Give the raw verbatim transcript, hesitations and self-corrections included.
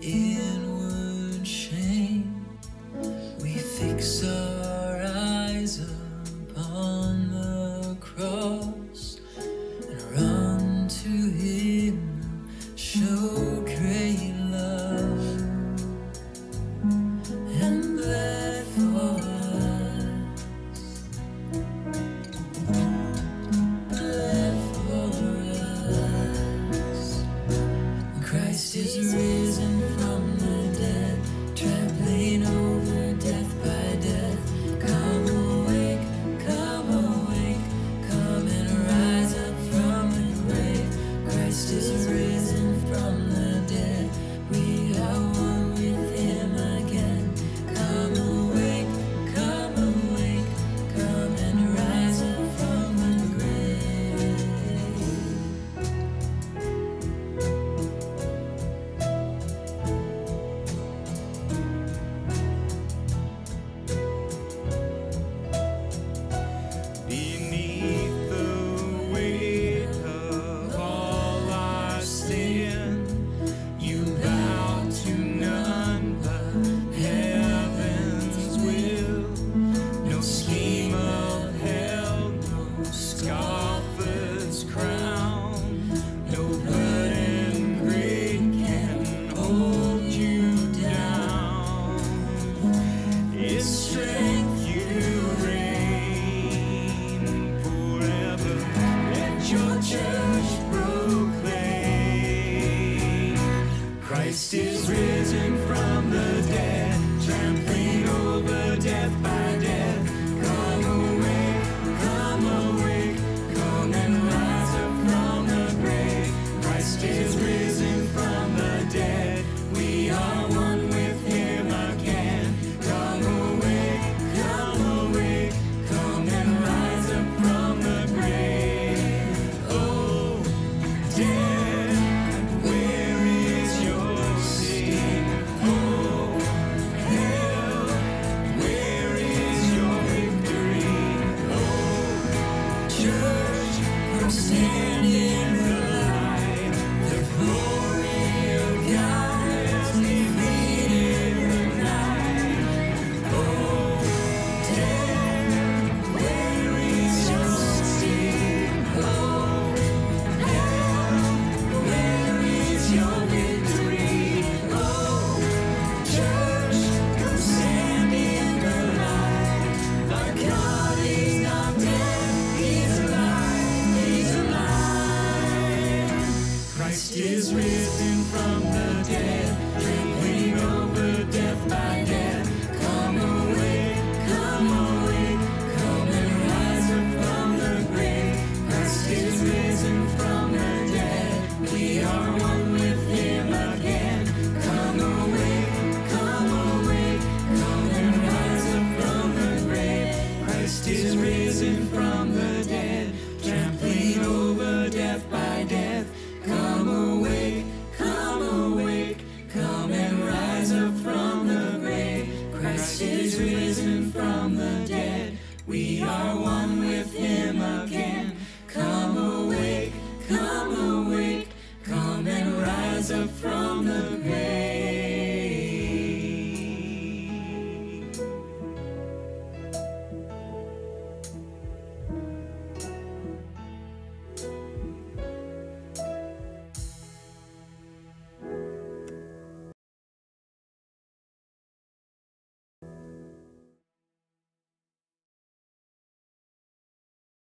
inward shame, we fix our eyes upon the cross and run to Him who showed great love and bled for us, bled for us. Christ is risen from the dead, trampling over death by death. Come awake, come awake, come and rise up from the grave. Christ is risen from the dead, we are one with Him again. Come awake, come awake, come and rise up from the grave. Beneath the weight of all our sin, you bow to none but heaven's will. No scheme of hell, no scoffer's crown, no burden great can hold you down. It's strength you reign forever. Let your church proclaim. Christ is risen from the dead, trampling over death by death. Come awake, come awake, come and rise up from the grave. Christ is risen from the dead, we are one with Him again. Come awake, come awake, come and rise up from the grave. Oh, death, where is your sting? Oh, hell, where is your victory? Oh, church, come stand in the light. The glory of God has defeated the night. Oh, death, where is your sting? Oh, hell, where is your victory? Oh, church, come stand in the light. Our God is not dead, He's alive, He's alive. Christ is risen from the dead, trampling over death by death. Come awake, come awake, come and rise up from the grave. Christ is risen from the dead, we are one with Him again. Come awake, come awake, come and rise up from the grave. Christ is risen from the dead, trampling over death by death. Come awake, come awake, come and rise up from the grave. Christ is risen from the dead, we are one.